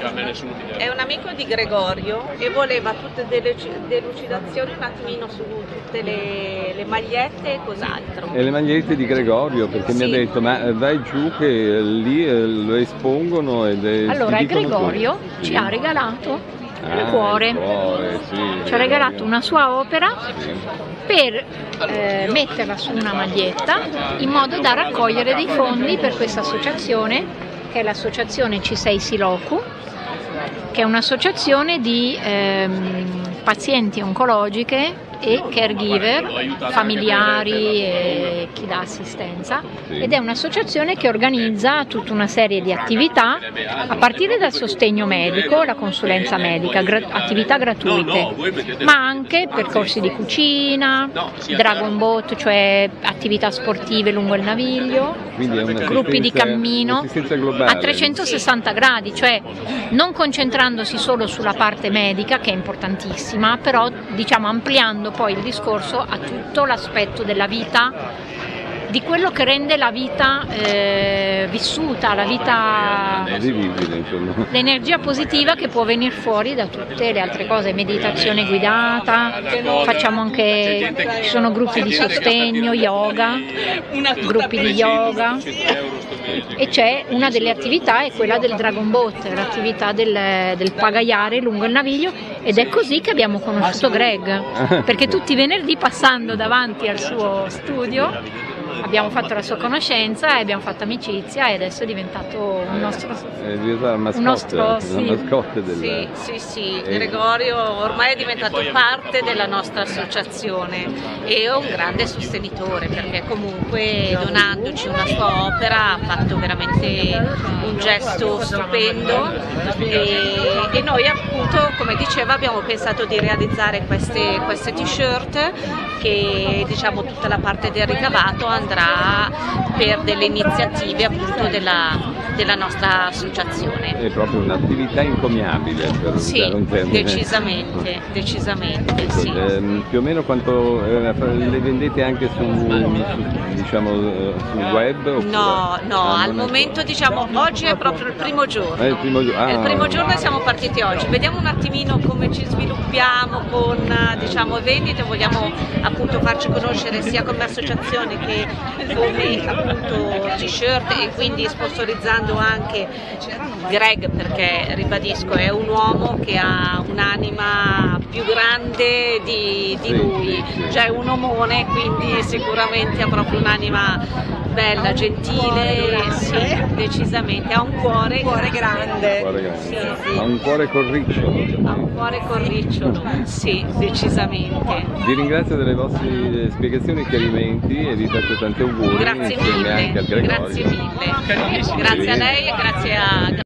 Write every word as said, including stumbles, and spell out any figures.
è un amico di Gregorio e voleva tutte delle delucidazioni un attimino su tutte le, le magliette e cos'altro. E le magliette di Gregorio, perché sì. mi ha detto ma vai giù che lì lo espongono ed è, allora Gregorio tutto. ci ha regalato il ah, cuore, il cuore sì, ci ha regalato una sua opera sì. per eh, metterla su una maglietta in modo da raccogliere dei fondi per questa associazione che è l'associazione C sei Silocu, che è un'associazione di ehm, pazienti oncologiche e caregiver, familiari e chi dà assistenza, ed è un'associazione che organizza tutta una serie di attività a partire dal sostegno medico, la consulenza medica, gra attività gratuite, ma anche percorsi di cucina, Dragon Boat, cioè attività sportive lungo il Naviglio, gruppi di cammino a trecentosessanta gradi, cioè non concentrandosi solo sulla parte medica che è importantissima, però diciamo ampliando poi il discorso a tutto l'aspetto della vita, di quello che rende la vita eh, vissuta, la vita, l'energia positiva che può venire fuori da tutte le altre cose, meditazione guidata, facciamo anche, ci sono gruppi di sostegno, yoga, gruppi di yoga, e c'è una delle attività è quella del Dragon Boat, l'attività del, del pagaiare lungo il Naviglio, ed è così che abbiamo conosciuto Greg, perché tutti i venerdì passando davanti al suo studio abbiamo fatto la sua conoscenza e abbiamo fatto amicizia, e adesso è diventato un nostro, è diventato mascotte, un nostro sì. mascotte del... sì, sì, sì. E... Gregorio ormai è diventato parte della nostra associazione e è un grande sostenitore, perché comunque donandoci una sua opera ha fatto veramente un gesto stupendo, e, e noi appunto, come diceva, abbiamo pensato di realizzare queste, queste t-shirt che diciamo tutta la parte del ricavato andrà per delle iniziative appunto della, della nostra associazione. È proprio un'attività incommiabile per sì, usare un termine. decisamente, decisamente ecco, sì. ehm, più o meno quanto eh, le vendete anche su, diciamo, sul web? Oppure? No, no, ah, al momento diciamo oggi è proprio il primo giorno. È il primo, gio ah, è il primo giorno e siamo partiti oggi. Vediamo un attimino come ci sviluppiamo con diciamo vendite, vogliamo appunto farci conoscere sia come associazione che come appunto t-shirt, e quindi sponsorizzando anche Greg, perché ribadisco è un uomo che ha un'anima più grande di, di lui, cioè un omone, quindi sicuramente ha proprio un'anima bella, gentile, sì, decisamente, ha un cuore, cuore grande, cuore grande. Sì, sì. Ha un cuore corricciolo, ha un cuore corricciolo, sì, decisamente. Vi ringrazio delle vostre spiegazioni e chiarimenti e vi faccio tanti auguri. Grazie mille, anche al Gregorio. grazie mille, grazie a lei e grazie a